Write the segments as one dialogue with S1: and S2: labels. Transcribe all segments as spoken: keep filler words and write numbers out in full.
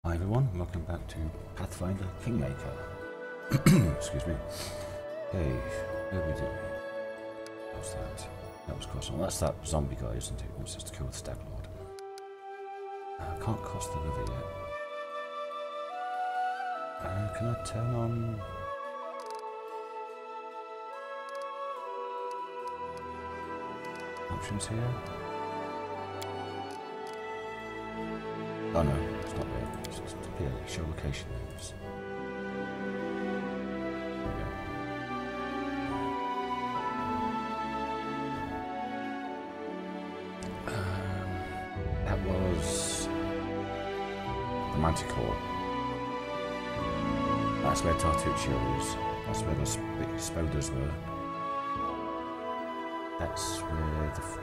S1: Hi everyone, welcome back to Pathfinder Kingmaker. Excuse me. Okay, where we did we? What's that? That was crossing. Well, that's that zombie guy, isn't it? He wants us to kill the Stag Lord. I uh, can't cross the river yet. Uh, can I turn on? Options here? Oh no, it's not there. It's just here, show location names. There we go. Um, that was the Manticore. That's where Tartuccio is. That's where those big spiders were. That's where the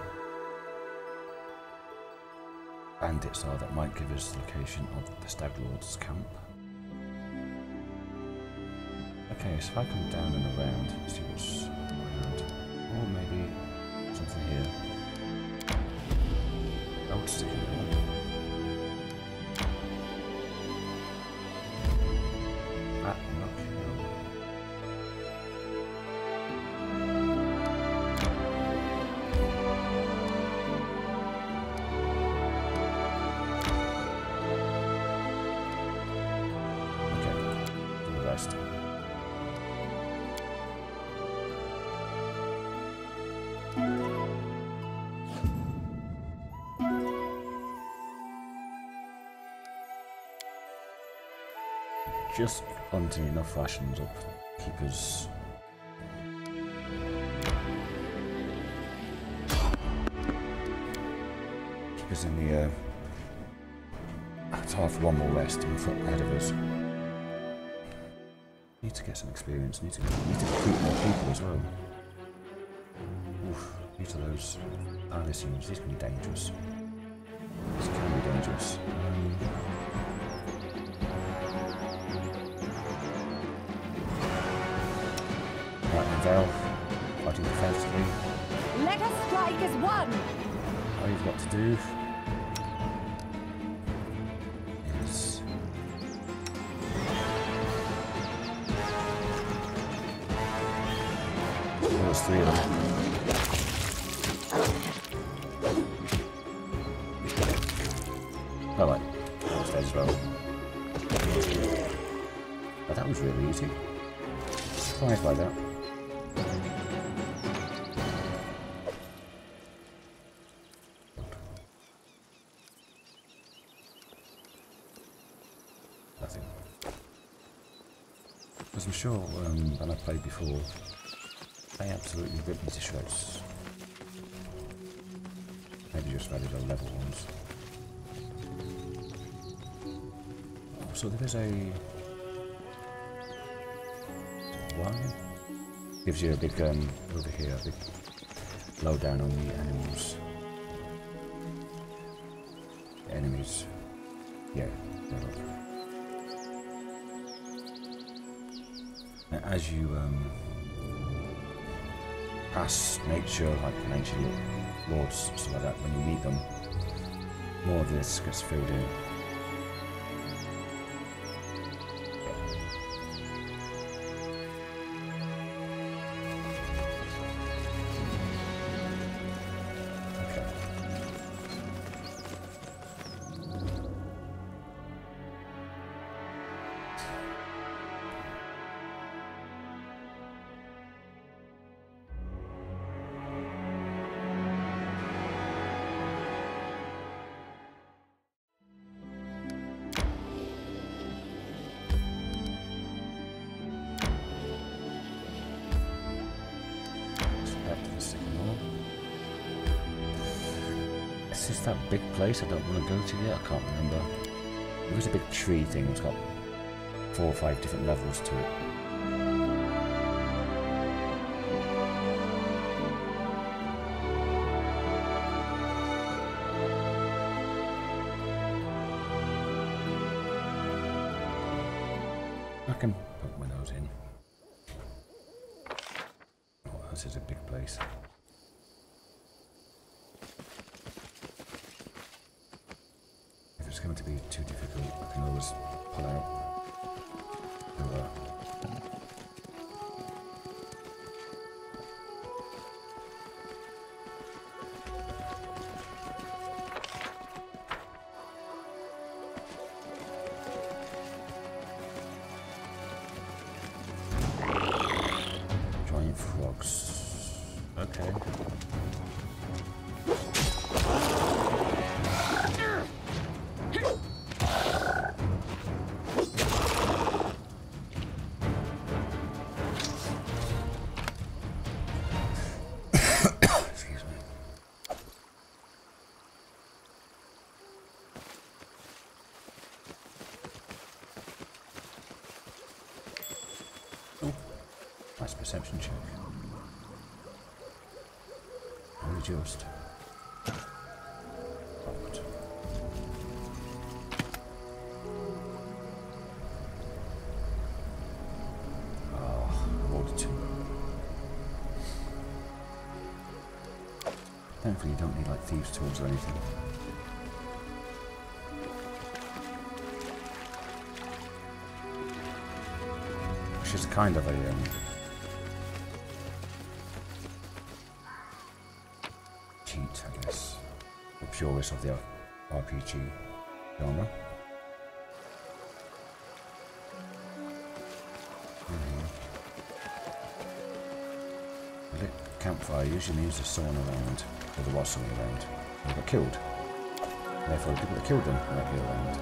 S1: bandits are that might give us the location of the Stag Lord's camp. Okay, so if I come down and around, see what's around. Or maybe something here. Oh, it's sticking there. Ah, look. Just hunting enough rations up to keep us keep us in the uh, time for one more rest in front ahead of us. Need to get some experience. Need to need to recruit more people as well. Oof, due to those ah, this seems this can be dangerous. This can be dangerous. Um, Val, fighting defensively.
S2: Let us strike as one!
S1: All you've got to do is oh, there's three of them. Oh, right. That was dead as well. Oh, that was really easy. Surprised by that. As I'm sure um, when I played before, they absolutely ripped me to shreds. Maybe just very low level ones. Oh, so there is a wagon. Gives you a big um over here, a big lowdown on the animals. The enemies. Yeah, they're up. As you um, pass nature, like ancient lords, stuff like that, when you meet them, more of this gets filled in. Is that big place I don't want to go to yet? I can't remember. It was a big tree thing. It's got four or five different levels to it. I can poke my nose in. Oh, this is a big place. it's going to be too difficult, I can always pull out. So, uh, giant frogs. Okay. Nice perception check. Only just. Locked. Oh, order two. Thankfully you don't need like thieves' tools or anything. Which is kind of a um, cheat, I guess. The purist of the R P G genre. Mm-hmm. A lit campfire usually means there's someone around, or there was someone around, who got killed. Therefore, the people that killed them might be around.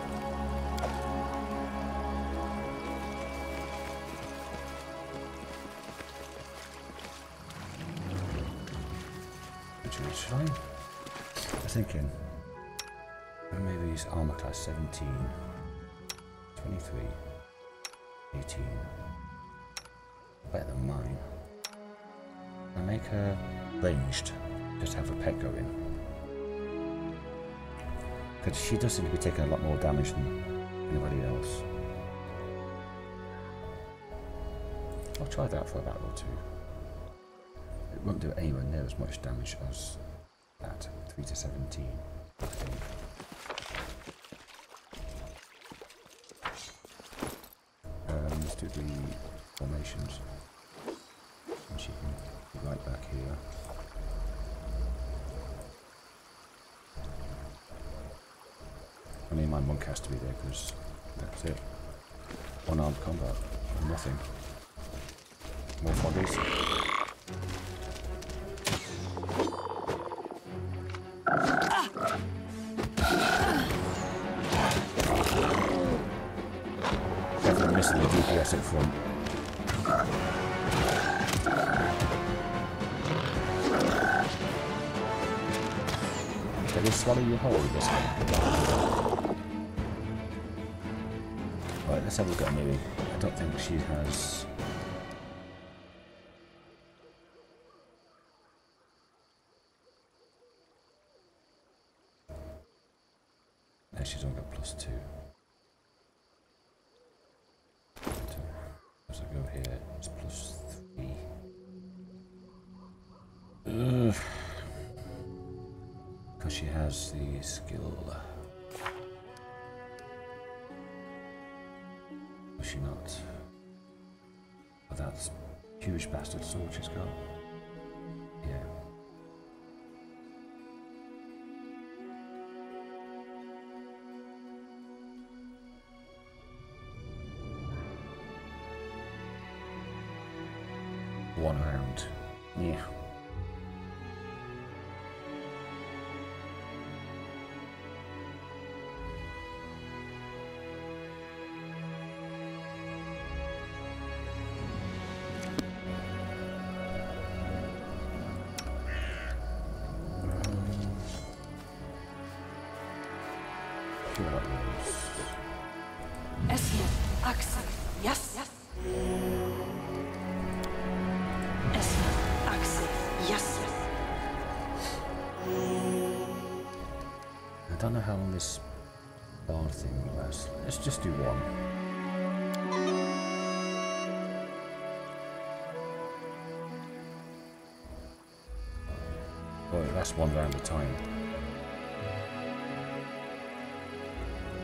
S1: Should I? I was thinking, maybe it's armor class seventeen, twenty-three, eighteen, better than mine. I make her ranged, just have a pet go in. Because she does seem to be taking a lot more damage than anybody else. I'll try that for a battle or two. It won't do anywhere near as much damage as that, three to seventeen, I think. Um, let's do the formations. And she can be right back here. I mean, my monk has to be there because that's it. One-armed combat, nothing. More bodies. Definitely missing the D P S up front. Did he swallow you whole this one? Right, let's have a look at Miri. I don't think she has... No, she's only got plus two. As I go here, it's plus three. Ugh. Because she has the skill. Was she not? Oh, that's huge bastard sword she's got. Yeah. One round. Yeah.
S2: Esmith, Axel, yes, yes. Esmith, Axel, yes, yes.
S1: I don't know how long this bar thing will last. Let's just do one. Oh, it lasts one round at a time.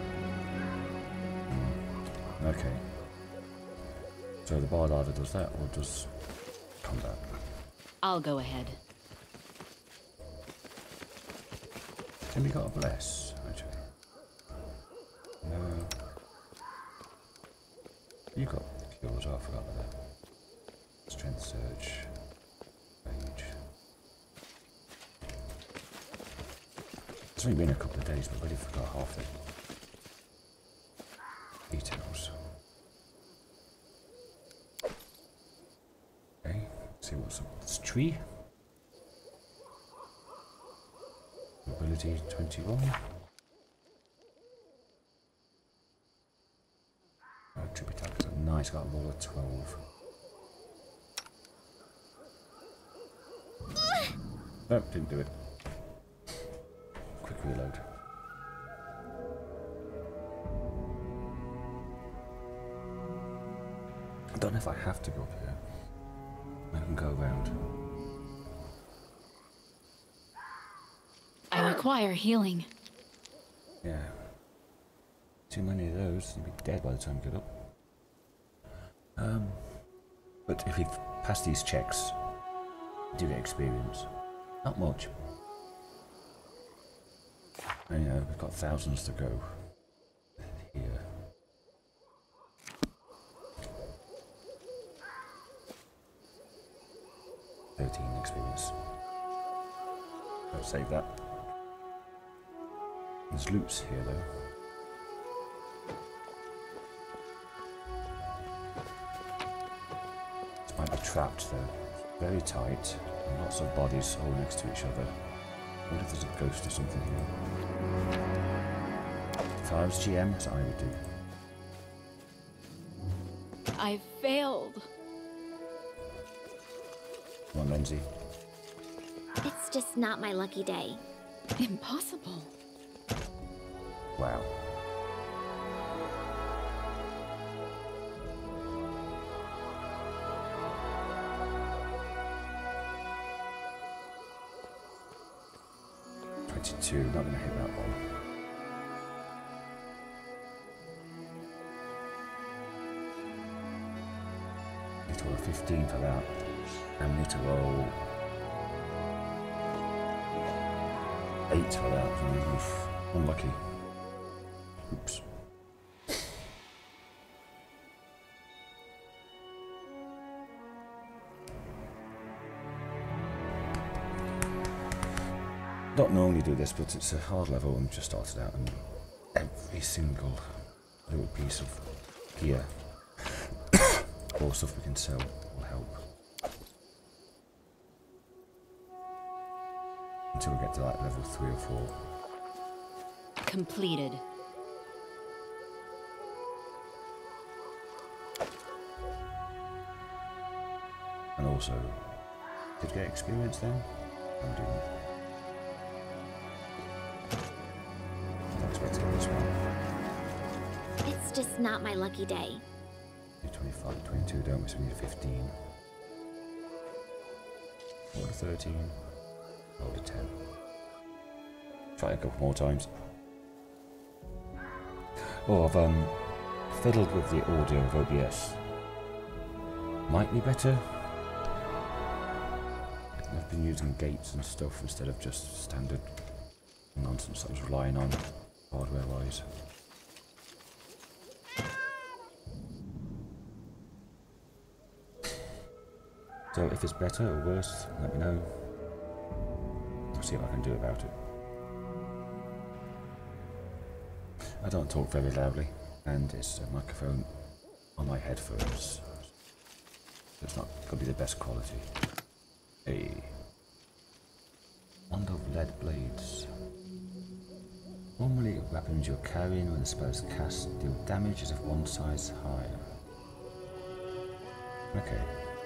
S1: Okay. So the bar ladder does that, or does combat?
S3: I'll go ahead.
S1: Then we got a bless, actually. No. You got cures, I forgot about that. Strength surge. Rage. It's only been a couple of days, but I really forgot half the details. Okay, let's see what's up with this tree. Ability twenty-one. Oh, trip attack is nice, got a roll of twelve. Nope, didn't do it. Quick reload. I don't know if I have to go up here. I can go around.
S3: I require healing.
S1: Yeah. Too many of those, you'll be dead by the time you get up. Um, but if we pass these checks, you do get experience. Not much. And you know, we've got thousands to go here. thirteen experience. I'll save that. There's loops here though. This might be trapped though. Very tight. And lots of bodies all next to each other. What if there's a ghost or something here? If I was G M, that's what I would do.
S3: I failed.
S1: Come on, Lindsay.
S4: It's just not my lucky day.
S3: Impossible.
S1: Wow. twenty-two, not going to hit that one. Need to roll fifteen for that. And we need to roll eight for that. Oof. Unlucky. Oops. Don't normally do this, but it's a hard level and just started out, and every single little piece of gear or stuff we can sell will help. Until we get to like level three or four.
S3: Completed.
S1: And also, did we get experience then? I'm doing it. That's what's on this one.
S4: It's just not my lucky day.
S1: twenty-five, twenty-two, don't we? So we need fifteen. Roll a thirteen. Roll a ten. Try it a couple more times. Oh, I've um, fiddled with the audio of O B S. Might be better. I've been using gates and stuff instead of just standard nonsense I was relying on hardware-wise. So if it's better or worse, let me know. I'll see what I can do about it. I don't talk very loudly, and it's a microphone on my headphones. It's not going to be the best quality. Hey. Wand of lead blades. Normally, weapons you're carrying when the spell is cast deal damage as if one size higher. Okay.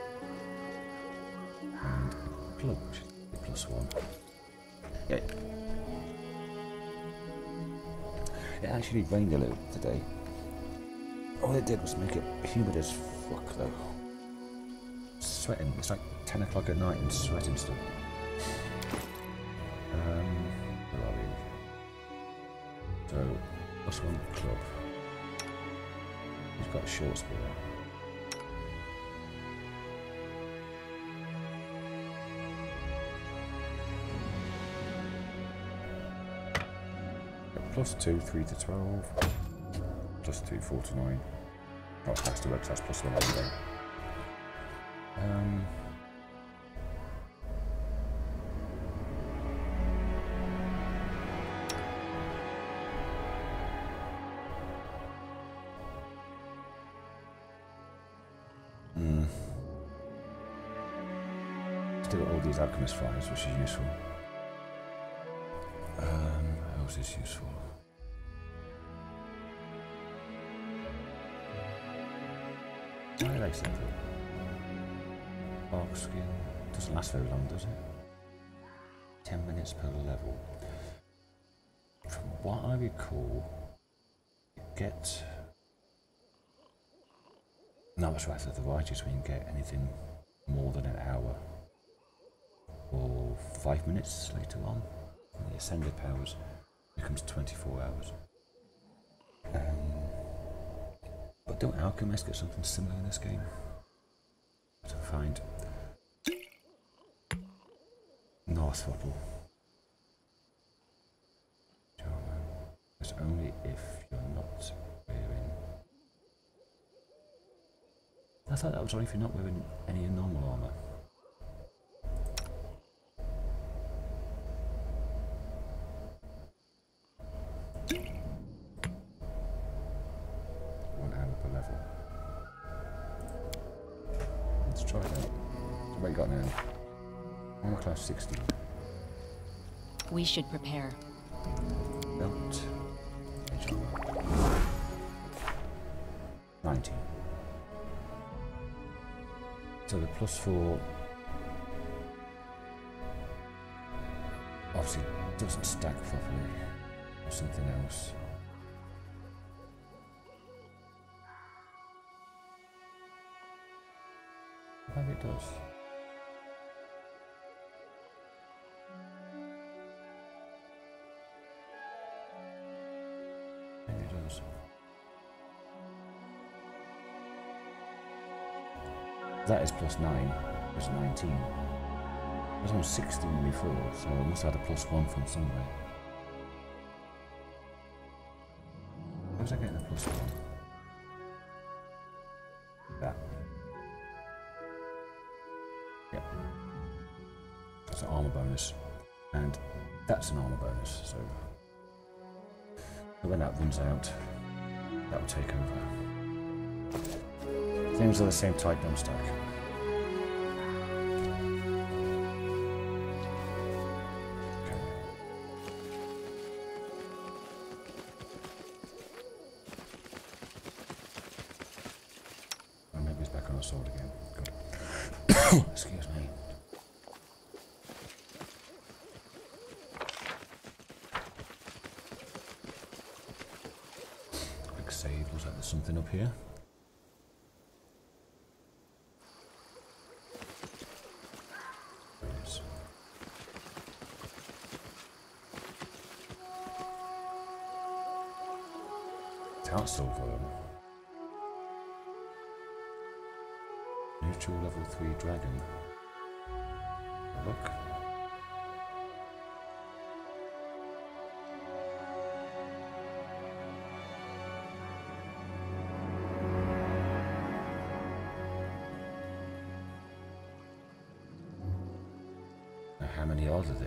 S1: And a club, which is plus one. Yeah. It actually rained a little today. All it did was make it humid as fuck though. Sweating. It's like ten o'clock at night and sweating still. Um, where are we? So, plus one club. He's got a short spear. Plus two, three to twelve. Plus two, four to nine. Oh, it has to work, so that's plus one anyway. Um. Hmm. Still got all these alchemist fires, which is useful. Um, how is this useful? Why did I say that? Bark skin doesn't last very long, does it? Ten minutes per level. From what I recall, you get. No, that's right. The varieties when you get anything more than an hour or five minutes later on. When the ascended powers becomes twenty-four hours. Um, but don't alchemists get something similar in this game? To find North Throttle. It's only if you're not wearing. I thought that was only if you're not wearing any normal armor. One hour per level. Let's try that. So what you got now? Armor class sixteen.
S3: We should prepare.
S1: Belt. Edge armor. nineteen. So the plus four obviously doesn't stack properly, or something else. Maybe it does. Maybe it does. That is plus nine, plus nineteen. I was on sixteen before, so I must have had a plus one from somewhere. How was I getting a plus one? That. Yep. That's an armor bonus. And that's an armor bonus, so when that runs out, that will take over. Things are the same type, don't stack. Oh, maybe he's back on a sword again. Good. Excuse me. Quick save. Looks like there's something up here. Silver. Neutral level three dragon. Look. Now how many are there?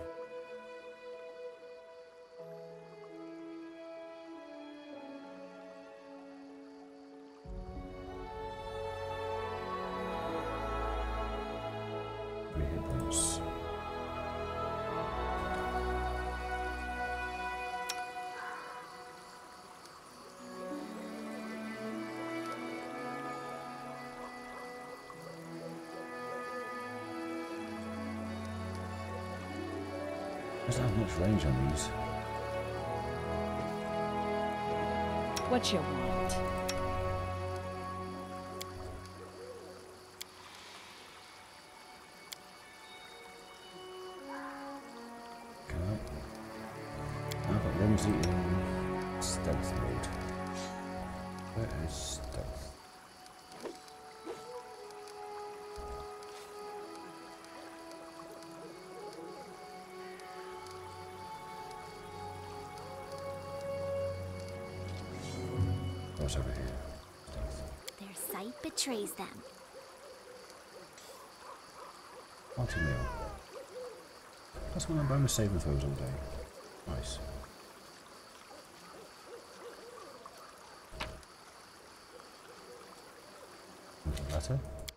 S1: Doesn't have much range on these.
S3: What you want?
S1: Okay. I've got Lindsay in stealth mode. Where is stealth? What's over here? Stealth.
S4: Their sight betrays them.
S1: Multi-meal. That's one of my bonus saving throws all day. Nice. Letter.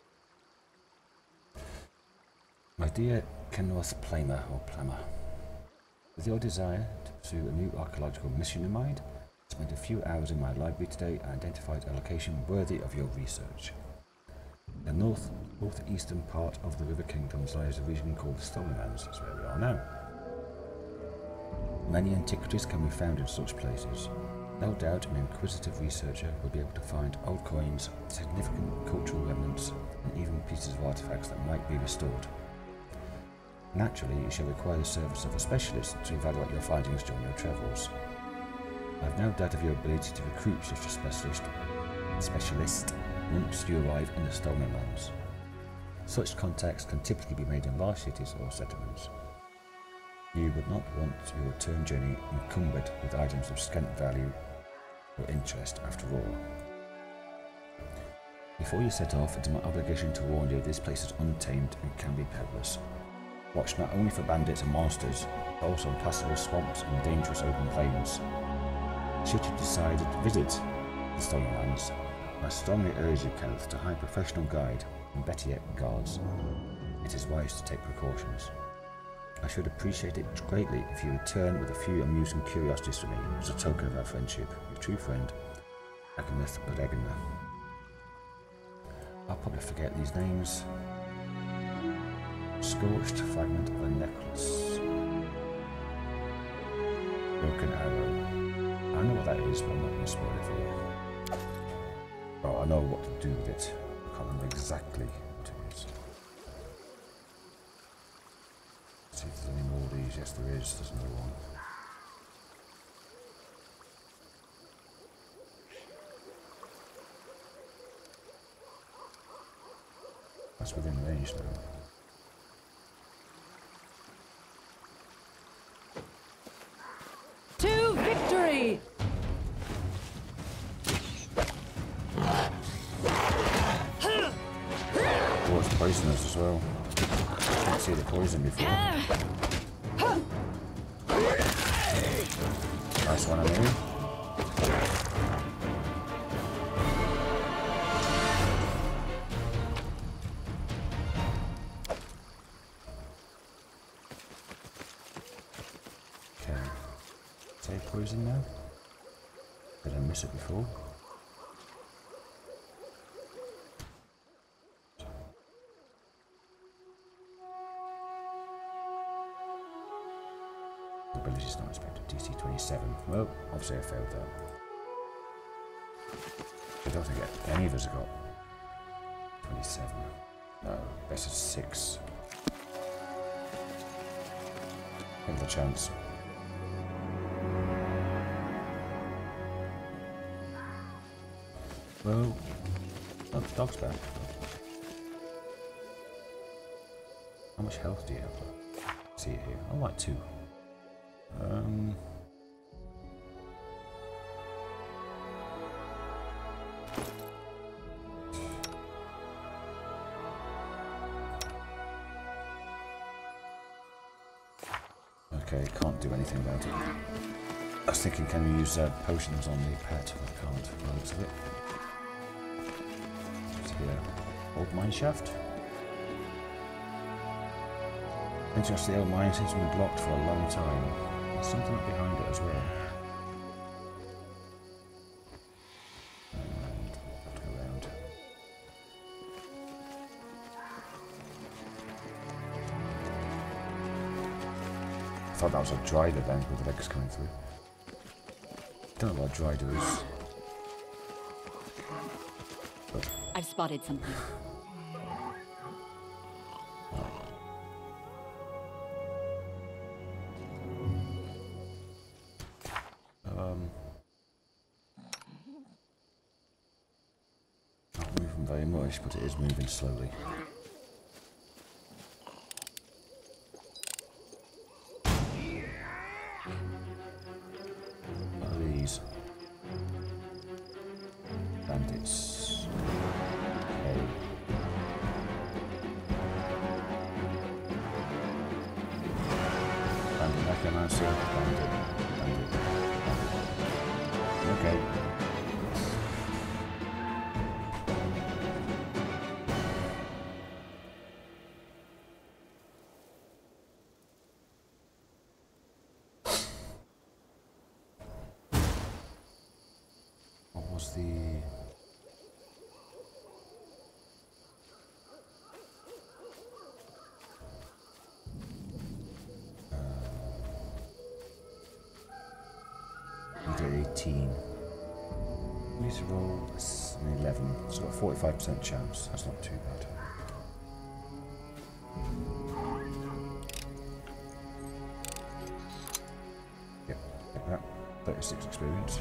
S1: My dear Kenworth Plamer or Plammer, with your desire to pursue a new archaeological mission in mind, I spent a few hours in my library today and identified a location worthy of your research. The north northeastern part of the River Kingdoms lies a region called the Stolen Lands. That's where we are now. Many antiquities can be found in such places. No doubt an inquisitive researcher will be able to find old coins, significant cultural remnants, and even pieces of artifacts that might be restored. Naturally, you shall require the service of a specialist to evaluate your findings during your travels. I have no doubt of your ability to recruit such a specialist, specialist once you arrive in the Stolen Lands. Such contacts can typically be made in large cities or settlements. You would not want your return journey encumbered with items of scant value or interest after all. Before you set off, it is my obligation to warn you this place is untamed and can be perilous. Watch not only for bandits and monsters, but also impassable swamps and dangerous open plains. Should you decide to visit the Stolen Lands, I strongly urge you, Kenneth, to hire a professional guide, and better yet, guards. It is wise to take precautions. I should appreciate it greatly if you return with a few amusing curiosities for me as a token of our friendship. Your true friend, Agneth Regner. I'll probably forget these names. Scorched fragment of a necklace. Broken arrow. I know what that is, but I'm not going to spoil it for you. Oh, I know what to do with it. I can't remember exactly what it is. Let's see if there's any more of these. Yes, there is. There's another one. That's within range now.
S3: To victory!
S1: Oh, it's poisonous as well. I didn't see the poison before. Nice one, I mean. Okay. Say poison now? Did I miss it before? Ability's not expected. D C twenty-seven. Well, obviously I failed that. I don't think any of us have got twenty-seven. No, best of six. Give it a chance. Well, oh, the dog's back. How much health do you have? See it here. I like two. Um. Okay, can't do anything about it. I was thinking, can you use uh, potions on the pet? I can't. By the looks of it. What's here? Old mine shaft. Interesting, the old mine seems to have been blocked for a long time. There's something up behind it as well. And have to go around. I thought that was a drider then with the legs coming through. Don't know what a drider is. But
S3: I've spotted something.
S1: happen very much, but it is moving slowly. What are these? Bandits. Okay. Bandit necromancer. Bandit. Bandit. Bandit. Okay. What was the... eighteen. We need to roll an eleven, so got a forty-five percent chance. That's not too bad. Yep, like that. thirty-six experience.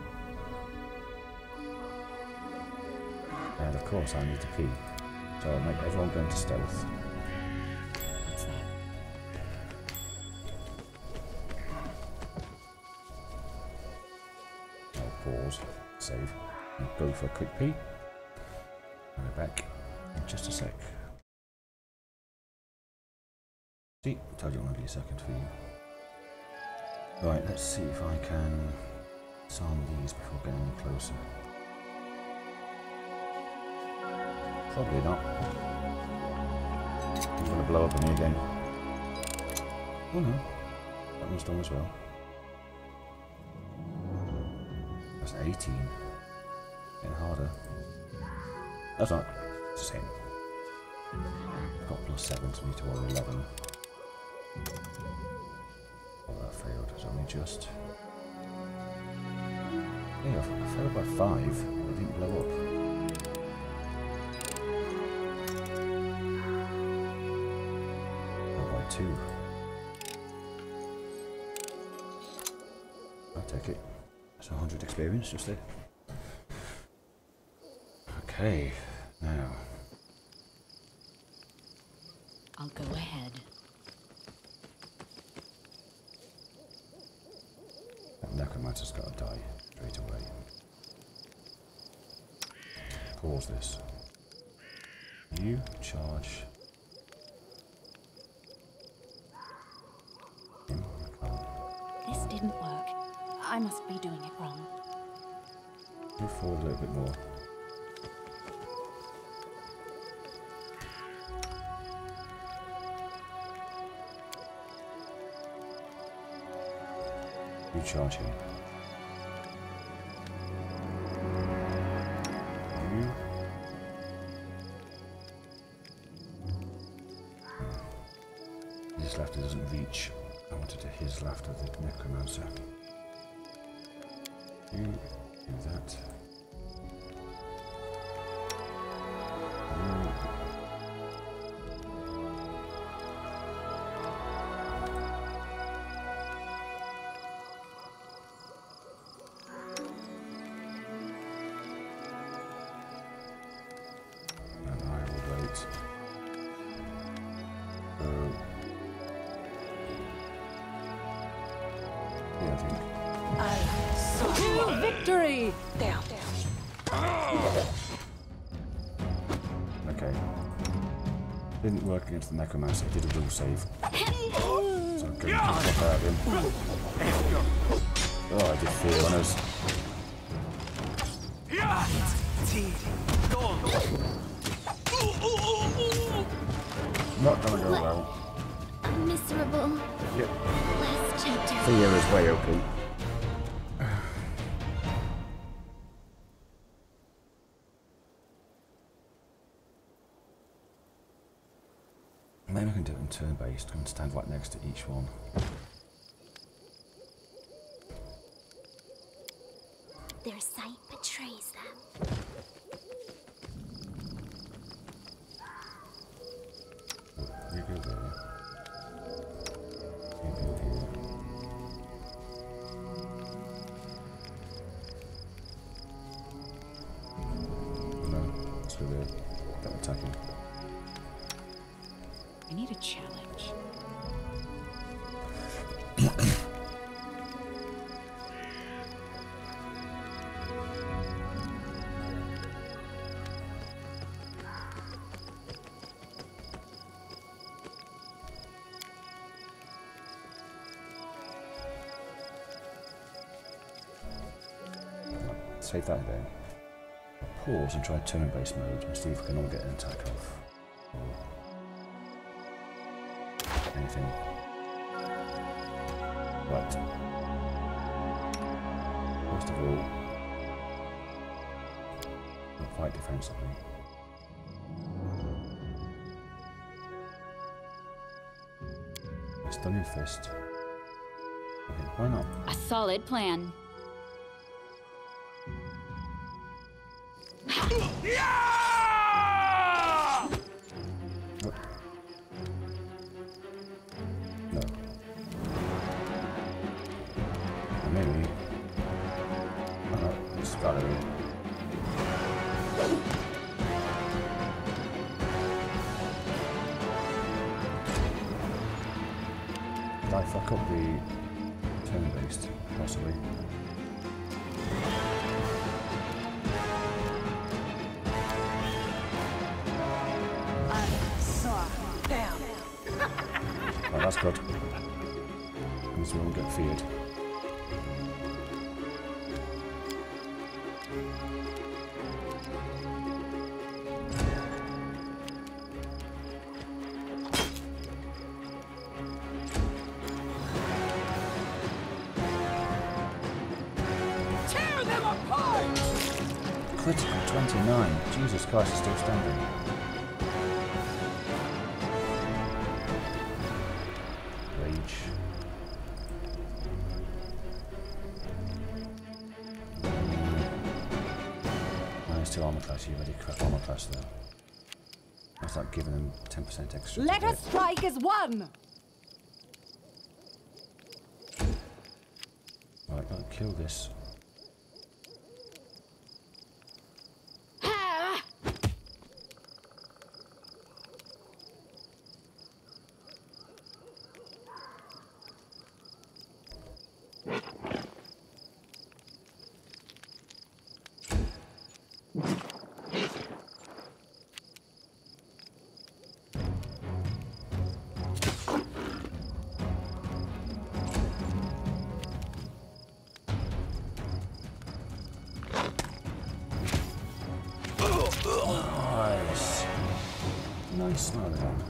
S1: And of course I need the key. So I'll make everyone go into stealth.
S3: What's that?
S1: Pause, save, and go for a quick pee. I'll be back in just a sec. See, told you it won't be a second for you. Right, let's see if I can disarm these before getting any closer. Probably not. I'm gonna blow up on me again. Oh no, that one's done as well. That's eighteen. Getting harder. That's not. It's the same. Got plus seven to me to roll eleven. Oh, that failed. It's only just. Yeah, I failed by five. It didn't blow up. Oh, by two. I'll take it. That's one hundred experience just there. Okay, now.
S3: I'll go ahead.
S1: That necromancer's got to die straight away. Pause this. You charge. Him. I can't.
S3: This didn't work. I must be doing it wrong.
S1: Move forward a little bit more. You charge him. You. His laughter doesn't reach. I wanted to his laughter, the necromancer. You do that. You. And I will wait. Uh, yeah, I think.
S2: I saw
S3: To victory!
S2: down.
S1: Okay. Didn't work against the necromancer, did a will save. So I'm going to fuck out of him. Oh, I did fear on us. Not gonna go well.
S4: I'm miserable.
S1: Yep.
S4: Last chapter.
S1: Fear is way O P. Maybe I can do it in turn-based. I can stand right next to each one.
S4: Their sight betrays them.
S1: You go there. You go here. No, switch for the them attacking.
S3: I need a challenge.
S1: Save that again. Pause and try turn-based mode and see if we can all get an attack off. Or anything. Right. First of all, we'll fight defensively. Stunning fist. Okay, why not?
S3: A solid plan.
S1: No. Maybe. Oh no, it's got it. Did I fuck up the turn-based? Possibly. Oh, that's good. Means we won't get feared.
S2: Tear them apart!
S1: Critical twenty-nine. Jesus Christ, is still standing. Rage. Minus two armor class. You already crap armor class though. That's like giving them ten percent extra.
S3: Let
S1: to
S3: us
S1: hit.
S3: strike as one!
S1: Right, gotta kill this. Nice. Nice smell of that.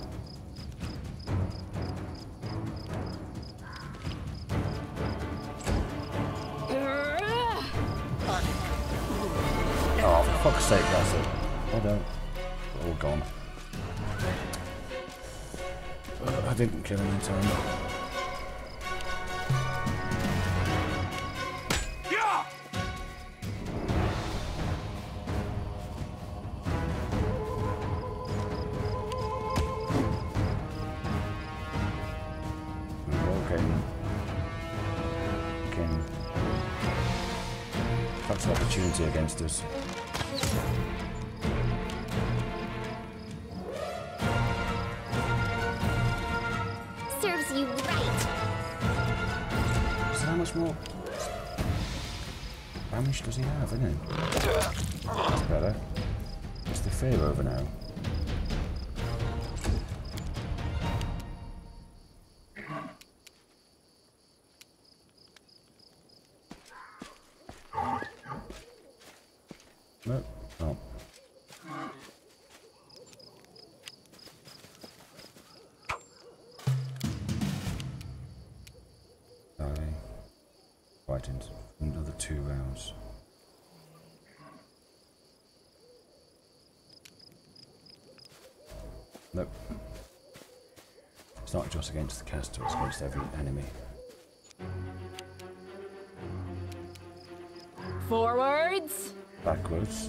S1: Oh, for fuck's sake, that's it. Hold on. We're all gone. Uh, I didn't kill him in time. That's an opportunity against us.
S4: Serves you right.
S1: So how much more damage does he have, isn't it? That's better. It's the fear over now. No. Oh. Die. Right into another two rounds. Nope. It's not just against the caster, it's against every enemy.
S3: Forwards!
S1: Backwards.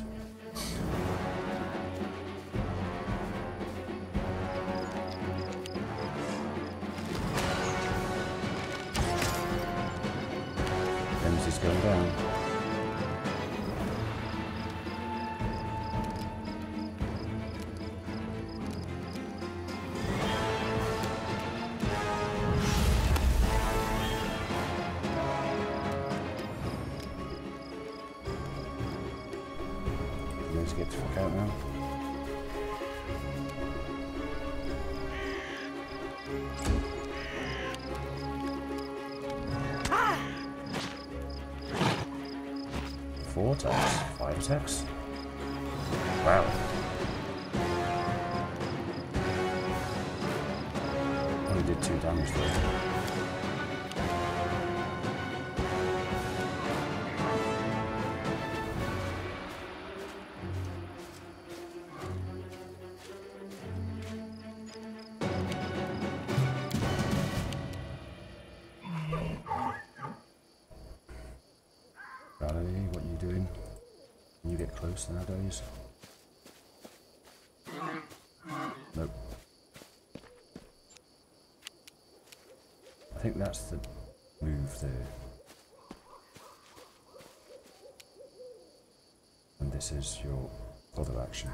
S1: Ramsey's going down. need to get the fuck out now. Four attacks, five attacks. Wow. Only did two damage though. What are you doing? Can you get close nowadays? Nope. I think that's the move there. And this is your other action.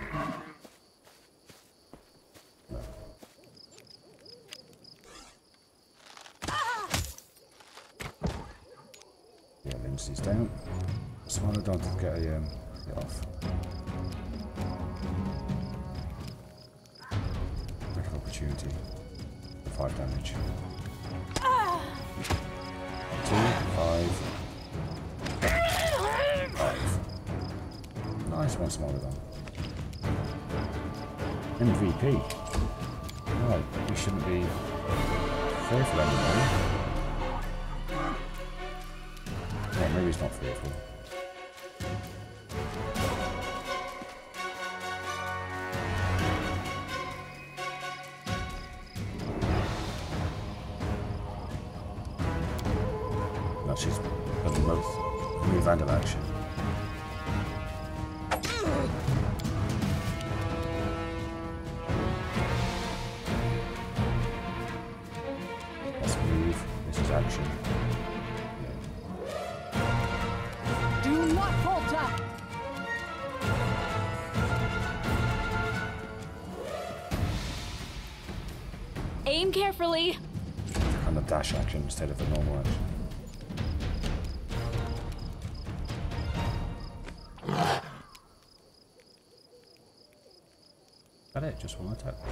S1: No. Yeah, Lindsay's down. Smaller dog to get a um, get off. Make an opportunity. Five damage. Two, five. Five. Nice one, smaller dog. M V P. Right, we shouldn't be fearful anymore. Yeah, maybe he's not fearful. She's got them both move and an action. Let's move. This is action. Yeah.
S3: Do not falter! Aim carefully!
S1: And a dash action instead of a normal action. Got it, just one attack.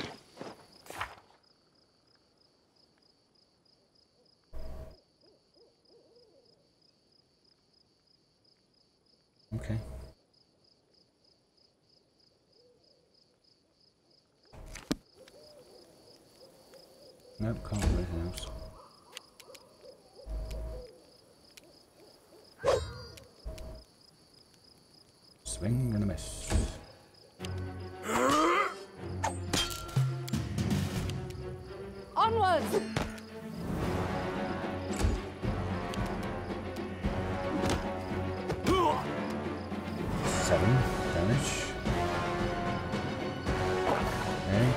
S1: Okay. Nope, can't do anything else. Swing and a miss.
S3: Onwards!
S1: Seven damage. Okay.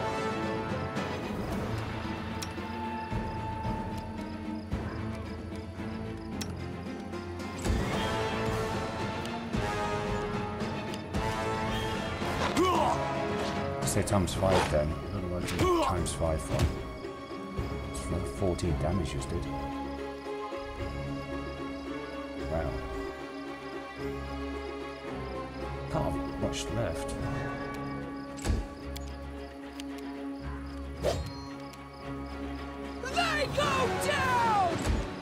S1: Say times five then. I don't know what to do times five from. It's from fourteen damage just did. Wow. Can't have much left.
S3: They go down!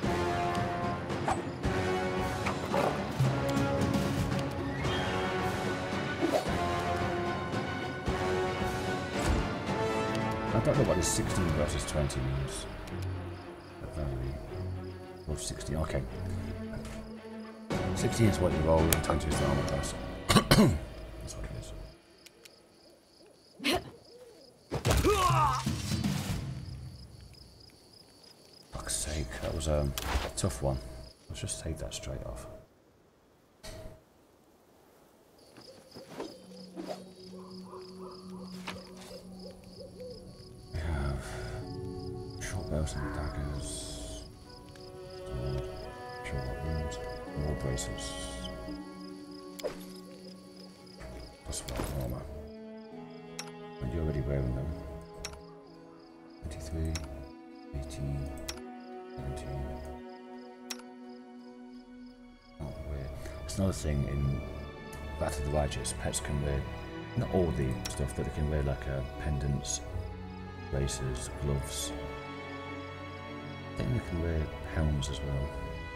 S1: I don't know what this sixteen versus twenty means. But value. Or sixteen, okay. sixteen is what you roll and twenty is the armor class. That's what it is. Fuck's sake, that was um, a tough one. Let's just take that straight off. We have short bows and daggers, sword, short weapons, more braces. Plus one armor. And you're already wearing them. twenty-three, eighteen, seventeen. Oh, weird. It's another thing in Battle of the Righteous, pets can wear, not all the stuff, but they can wear like uh, pendants, braces, gloves. I think they can wear helms as well.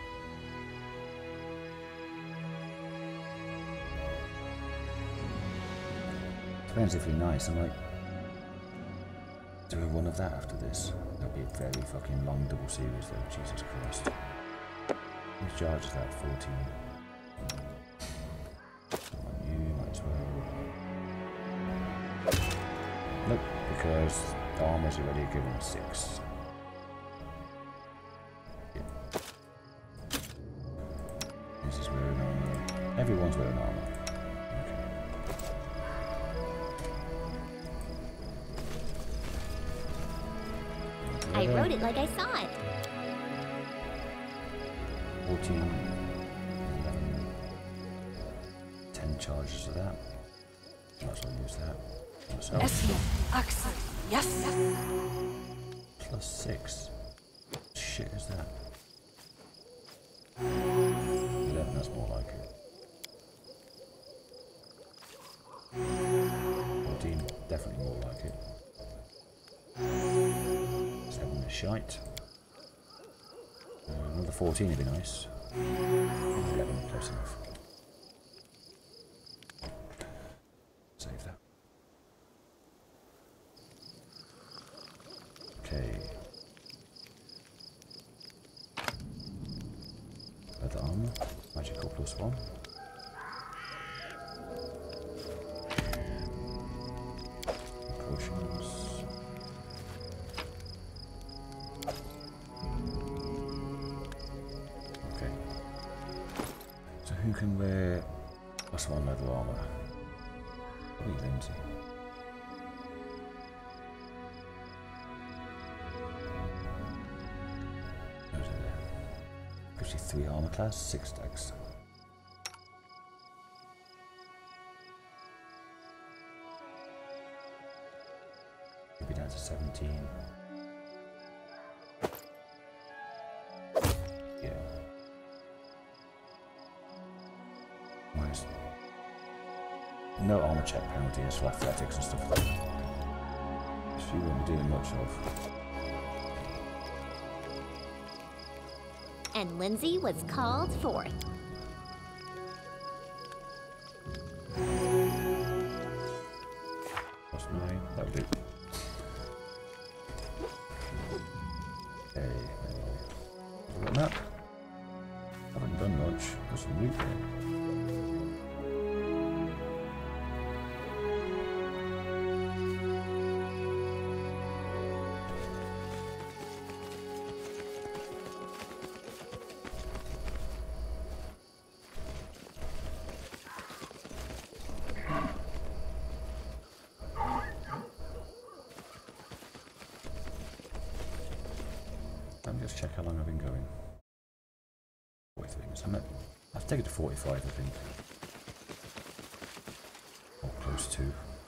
S1: Depends if you're nice. I might do a run of that after this. That'll be a very fucking long double series though, Jesus Christ. How many charges is that? fourteen. Come on, you might as well. Nope, because the armor's already given six. Yeah. This is wearing armor. Everyone's wearing armor.
S4: I wrote it like I saw it.
S1: fourteen, eleven, ten charges of that. Might as well use that. Myself.
S2: Esmond, Axel, yes, yes.
S1: Plus six. Shit is that? eleven, that's more like it. fourteen, definitely more like it. seven is shite. Uh, another fourteen would be nice. eleven, close enough. Save that. Okay. Leather armor, magical plus one. Potions. Okay. So who can wear plus one leather armor? Probably Lindsay. fifty-three armor class, six stacks. Could be down to seventeen. Yeah. Nice. No armor check penalties for athletics and stuff like that. Which you won't be doing much of.
S4: And Lindsay was called forth.
S1: What's nine? That'll do. Okay, anyway. Other than that, haven't done much. Got some loot there. Let me just check how long I've been going. forty-three minutes. I'm at, I've taken it to forty-five, I think. Or close to.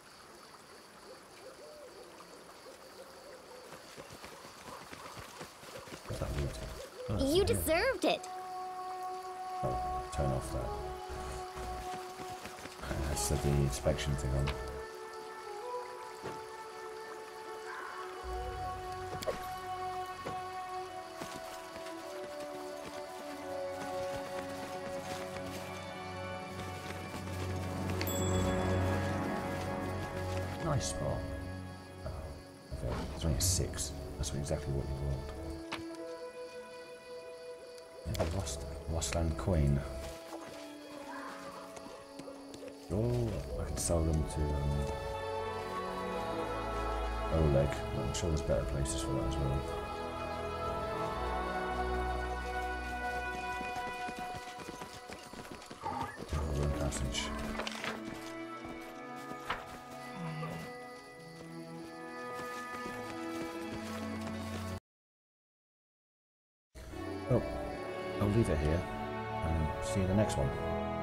S1: What's that loot? Oh, that's
S4: You
S1: in here.
S4: deserved it.
S1: Oh, turn off that. That's the inspection thing on. Nice spot. Oh, okay. It's only a six. That's exactly what you want. Yeah, the lost Wasteland coin. Oh, I can sell them to um, Oleg. I'm sure there's better places for that as well. Room passage. Well, I'll leave it here and see you in the next one.